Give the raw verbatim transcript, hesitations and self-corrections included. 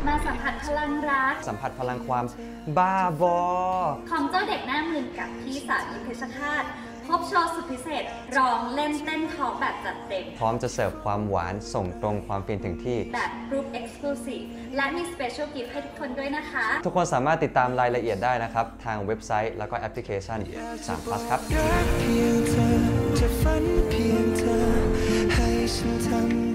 มาสัมผัสพลังรักสัมผัสพลังความบ้าบอของเจ้าเด็กหน้ามึนกับพี่สาวยิมเพชรฆาตพบโชว์สุดพิเศษร้องเล่นเต้นทอล์กแบบจัดเต็มพร้อมจะเสิร์ฟความหวานส่งตรงความฟินถึงที่แบบกรุ๊ปเอ็กซ์คลูซีฟและมีสเปเชียลกิฟต์ให้ทุกคนด้วยนะคะทุกคนสามารถติดตามรายละเอียดได้นะครับทางเว็บไซต์แล้วก็แอปพลิเคชันสาม plus ครับเพียงเธอจะฝันเพียงเธอให้ฉันทำ